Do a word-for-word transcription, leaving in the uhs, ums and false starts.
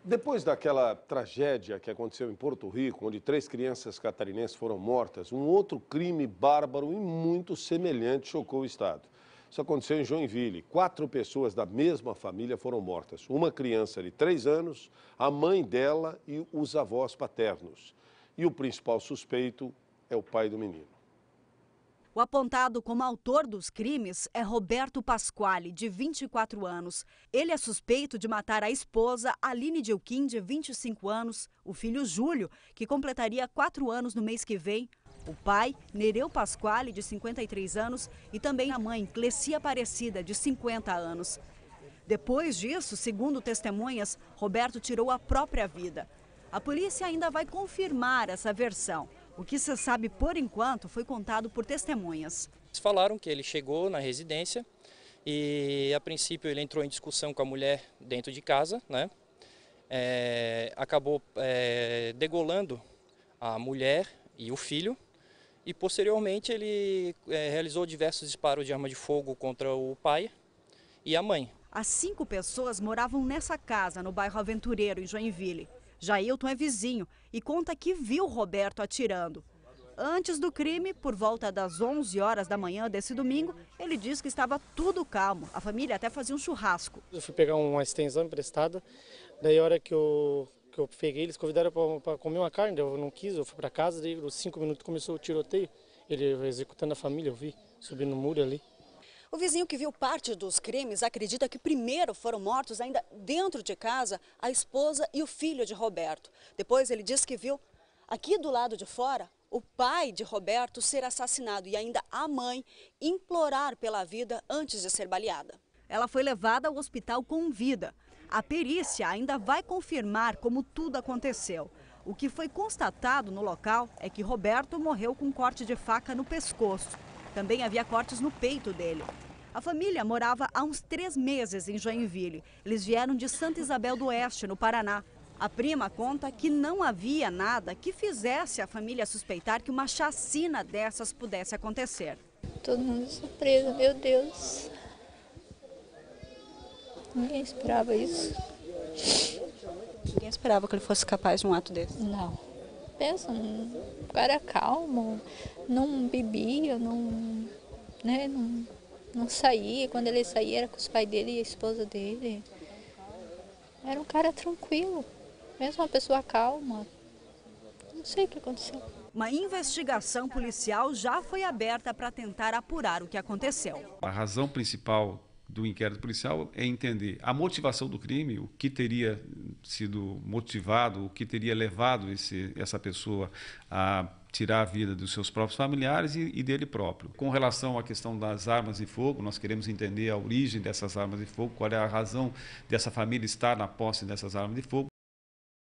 Depois daquela tragédia que aconteceu em Porto Rico, onde três crianças catarinenses foram mortas, um outro crime bárbaro e muito semelhante chocou o estado. Isso aconteceu em Joinville. Quatro pessoas da mesma família foram mortas. Uma criança de três anos, a mãe dela e os avós paternos. E o principal suspeito é o pai do menino. O apontado como autor dos crimes é Roberto Pasquale, de vinte e quatro anos. Ele é suspeito de matar a esposa, Aline Dilquim, de vinte e cinco anos, o filho Júlio, que completaria quatro anos no mês que vem, o pai, Nereu Pasquale, de cinquenta e três anos, e também a mãe, Cleci Aparecida, de cinquenta anos. Depois disso, segundo testemunhas, Roberto tirou a própria vida. A polícia ainda vai confirmar essa versão. O que se sabe por enquanto foi contado por testemunhas. Eles falaram que ele chegou na residência e a princípio ele entrou em discussão com a mulher dentro de casa, né? É, acabou é, degolando a mulher e o filho e posteriormente ele é, realizou diversos disparos de arma de fogo contra o pai e a mãe. As cinco pessoas moravam nessa casa no bairro Aventureiro, em Joinville. Jailton é vizinho e conta que viu Roberto atirando. Antes do crime, por volta das onze horas da manhã desse domingo, ele diz que estava tudo calmo. A família até fazia um churrasco. Eu fui pegar uma extensão emprestada, daí a hora que eu, que eu peguei, eles convidaram para comer uma carne, eu não quis, eu fui para casa, daí nos cinco minutos começou o tiroteio, ele executando a família, eu vi, subindo no muro ali. O vizinho que viu parte dos crimes acredita que primeiro foram mortos ainda dentro de casa a esposa e o filho de Roberto. Depois ele diz que viu aqui do lado de fora o pai de Roberto ser assassinado e ainda a mãe implorar pela vida antes de ser baleada. Ela foi levada ao hospital com vida. A perícia ainda vai confirmar como tudo aconteceu. O que foi constatado no local é que Roberto morreu com um corte de faca no pescoço. Também havia cortes no peito dele. A família morava há uns três meses em Joinville. Eles vieram de Santa Isabel do Oeste, no Paraná. A prima conta que não havia nada que fizesse a família suspeitar que uma chacina dessas pudesse acontecer. Todo mundo surpresa, meu Deus. Ninguém esperava isso. Ninguém esperava que ele fosse capaz de um ato desse? Não. Pensa, um cara calmo, não bebia, não, né, não, não saía. Quando ele saía era com os pais dele e a esposa dele. Era um cara tranquilo, mesmo uma pessoa calma. Não sei o que aconteceu. Uma investigação policial já foi aberta para tentar apurar o que aconteceu. A razão principal do inquérito policial é entender a motivação do crime, o que teria sido motivado, o que teria levado esse, essa pessoa a tirar a vida dos seus próprios familiares e, e dele próprio. Com relação à questão das armas de fogo, nós queremos entender a origem dessas armas de fogo, qual é a razão dessa família estar na posse dessas armas de fogo.